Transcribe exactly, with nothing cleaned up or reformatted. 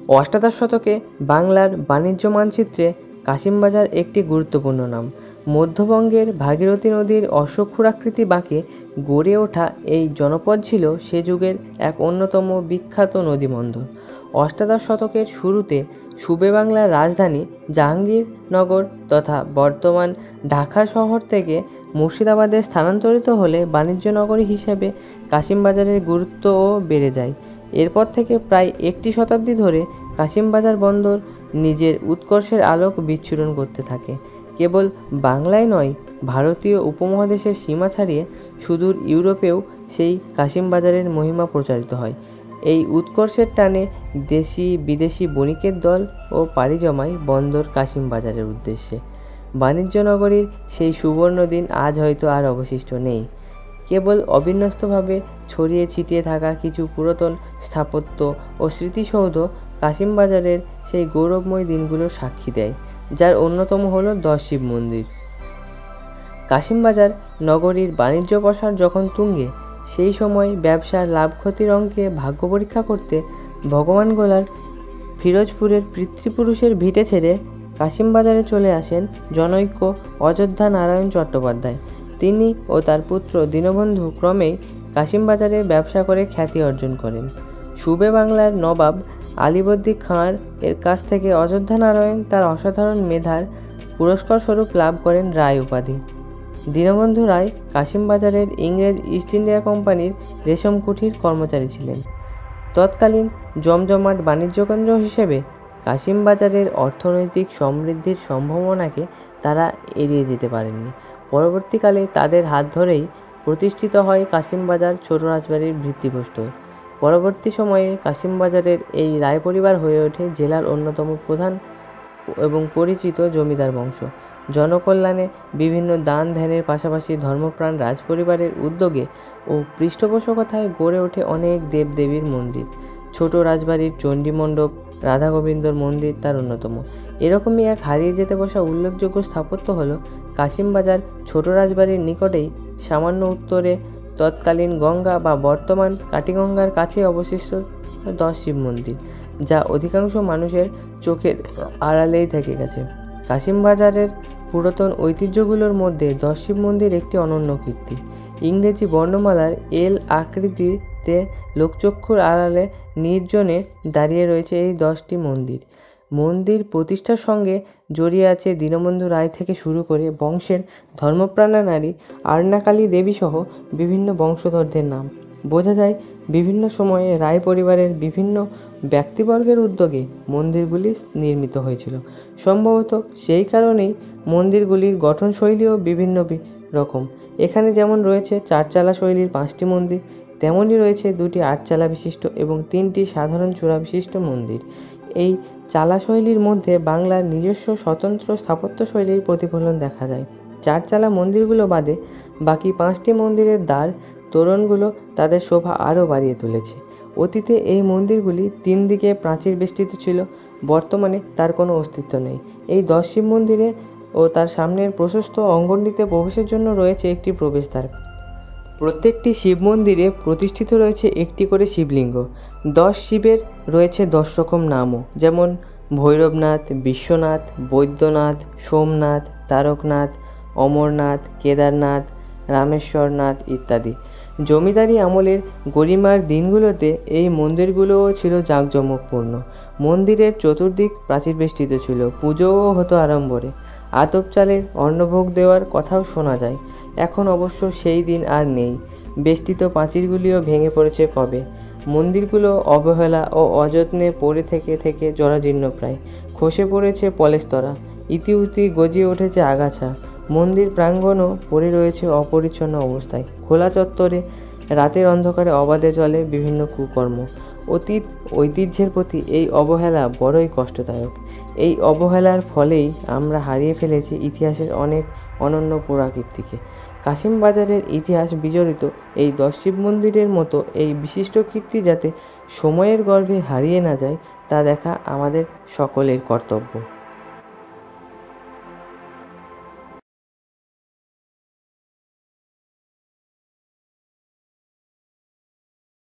অষ্টাদশ শতকে বাংলার বাণিজ্য মানচিত্রে কাশিমবাজার একটি গুরুত্বপূর্ণ নাম। মধ্যবঙ্গের ভাগীরথী নদীর অশ্বক্ষুরাকৃতি বাঁকে গড়ে ওঠা এই জনপদ ছিল সে যুগের এক অন্যতম বিখ্যাত নদীবন্দর। অষ্টাদশ শতকের শুরুতে সুবে বাংলার রাজধানী জাহাঙ্গীরনগর তথা বর্তমান ঢাকা শহর থেকে মুর্শিদাবাদে স্থানান্তরিত হলে বাণিজ্য নগরী হিসেবে কাশিমবাজারের গুরুত্বও বেড়ে যায়। এরপর থেকে প্রায় একটি শতাব্দী ধরে কাশিমবাজার বন্দর নিজের উৎকর্ষের আলোক বিচ্ছুরণ করতে থাকে। কেবল বাংলায় নয়, ভারতীয় উপমহাদেশের সীমা ছাড়িয়ে সুদূর ইউরোপেও সেই কাশিমবাজারের মহিমা প্রচারিত হয়। এই উৎকর্ষের টানে দেশি বিদেশি বণিকের দল ও পাড়ি জমায় বন্দর কাশিমবাজারের উদ্দেশ্যে। বাণিজ্য নগরীর সেই সুবর্ণ দিন আজ হয়তো আর অবশিষ্ট নেই। কেবল অবিন্যস্তভাবে ছড়িয়ে ছিটিয়ে থাকা কিছু পুরাতন স্থাপত্য ও স্মৃতিসৌধ কাশিমবাজারের সেই গৌরবময় দিনগুলোর সাক্ষী দেয়, যার অন্যতম হলো দশ শিব মন্দির। কাশিমবাজার নগরীর বাণিজ্য প্রসার যখন তুঙ্গে, সেই সময় ব্যবসার লাভ ক্ষতির অঙ্কে ভাগ্য পরীক্ষা করতে ভগবান গোলার ফিরোজপুরের পিতৃপুরুষের ভিটে ছেড়ে কাশিমবাজারে চলে আসেন জনৈক অযোধ্যা নারায়ণ চট্টোপাধ্যায়। তিনি ও তার পুত্র দীনবন্ধু ক্রমেই কাশিমবাজারে ব্যবসা করে খ্যাতি অর্জন করেন। সুবে বাংলার নবাব আলীবর্দী খাঁর এর কাছ থেকে অযোধ্যা নারায়ণ তার অসাধারণ মেধার পুরস্কার স্বরূপ লাভ করেন রায় উপাধি। দীনবন্ধু রায় কাশিমবাজারের ইংরেজ ইস্ট ইন্ডিয়া কোম্পানির রেশম কুঠির কর্মচারী ছিলেন। তৎকালীন জমজমাট বাণিজ্যকেন্দ্র হিসেবে কাশিমবাজারের অর্থনৈতিক সমৃদ্ধির সম্ভাবনাকে তারা এড়িয়ে যেতে পারেননি। পরবর্তীকালে তাদের হাত ধরেই প্রতিষ্ঠিত হয় কাশিমবাজার ছোট রাজবাড়ির ভিত্তিপ্রস্তর। পরবর্তী সময়ে কাশিমবাজারের এই রায় পরিবার হয়ে ওঠে জেলার অন্যতম প্রধান এবং পরিচিত জমিদার বংশ। জনকল্যাণে বিভিন্ন দান ধ্যানের পাশাপাশি ধর্মপ্রাণ রাজপরিবারের উদ্যোগে ও পৃষ্ঠপোষকতায় গড়ে ওঠে অনেক দেবদেবীর মন্দির। ছোট রাজবাড়ির চণ্ডী মণ্ডপ, রাধা গোবিন্দর মন্দির তার অন্যতম। এরকমই এক হারিয়ে যেতে বসা উল্লেখযোগ্য স্থাপত্য হল কাশিমবাজার ছোট রাজবাড়ির নিকটেই সামান্য উত্তরে তৎকালীন গঙ্গা বা বর্তমান কাটিগঙ্গার কাছে অবশিষ্ট দশ শিব মন্দির, যা অধিকাংশ মানুষের চোখের আড়ালেই থেকে গেছে। কাশিমবাজারের পুরাতন ঐতিহ্যগুলোর মধ্যে দশ শিব মন্দির একটি অনন্য কীর্তি। ইংরেজি বর্ণমালার এল আকৃতিতে লোকচক্ষুর আড়ালে নির্জনে দাঁড়িয়ে রয়েছে এই দশটি মন্দির। মন্দির প্রতিষ্ঠার সঙ্গে জড়িয়ে আছে দীনবন্ধু রায় থেকে শুরু করে বংশের ধর্মপ্রাণা নারী আর্নাকালী দেবী সহ বিভিন্ন বংশধরদের নাম। বোঝা যায় বিভিন্ন সময়ে রায় পরিবারের বিভিন্ন ব্যক্তিবর্গের উদ্যোগে মন্দিরগুলি নির্মিত হয়েছিল। সম্ভবত সেই কারণেই মন্দিরগুলির গঠনশৈলীও বিভিন্ন রকম। এখানে যেমন রয়েছে চারচালা শৈলীর পাঁচটি মন্দির, তেমনই রয়েছে দুটি আটচালা বিশিষ্ট এবং তিনটি সাধারণ চূড়া বিশিষ্ট মন্দির। এই চালা শৈলীর মধ্যে বাংলার নিজস্ব স্বতন্ত্র স্থাপত্যশৈলীর প্রতিফলন দেখা যায়। চারচালা মন্দিরগুলো বাদে বাকি পাঁচটি মন্দিরের দ্বার তোরণগুলো তাদের শোভা আরও বাড়িয়ে তুলেছে। অতীতে এই মন্দিরগুলি তিন দিকে প্রাচীর বেষ্টিত ছিল, বর্তমানে তার কোনো অস্তিত্ব নেই। এই দশ শিব মন্দিরে ও তার সামনের প্রশস্ত অঙ্গনটিতে প্রবেশের জন্য রয়েছে একটি প্রবেশদ্বার। প্রত্যেকটি শিব মন্দিরে প্রতিষ্ঠিত রয়েছে একটি করে শিবলিঙ্গ। দশ শিবের রয়েছে দশ রকম নামও, যেমন ভৈরবনাথ, বিশ্বনাথ, বৈদ্যনাথ, সোমনাথ, তারকনাথ, অমরনাথ, কেদারনাথ, রামেশ্বরনাথ ইত্যাদি। জমিদারি আমলের গরিমার দিনগুলোতে এই মন্দিরগুলোও ছিল জাঁকজমকপূর্ণ। মন্দিরের চতুর্দিক প্রাচীর বেষ্টিত ছিল, পুজোও হতো আড়ম্বরে। আতপ চালের অন্নভোগ দেওয়ার কথাও শোনা যায়। এখন অবশ্য সেই দিন আর নেই। বেষ্টিত প্রাচীরগুলিও ভেঙে পড়েছে কবে। মন্দিরগুলো অবহেলা ও অযত্নে পড়ে থেকে থেকে জরাজীর্ণ প্রায়। খসে পড়েছে পলেস্তরা, ইতিউতি গজিয়ে উঠেছে আগাছা। মন্দির প্রাঙ্গণও পড়ে রয়েছে অপরিচ্ছন্ন অবস্থায়। খোলা চত্বরে রাতের অন্ধকারে অবাধে চলে বিভিন্ন কুকর্ম। অতীত ঐতিহ্যের প্রতি এই অবহেলা বড়ই কষ্টদায়ক। এই অবহেলার ফলেই আমরা হারিয়ে ফেলেছি ইতিহাসের অনেক অনন্য পুরাকীর্তিকে। কাশিমবাজারের ইতিহাস বিজড়িত এই দশ শিব মন্দিরের মতো এই বিশিষ্ট কীর্তি যাতে সময়ের গর্ভে হারিয়ে না যায়, তা দেখা আমাদের সকলের কর্তব্য।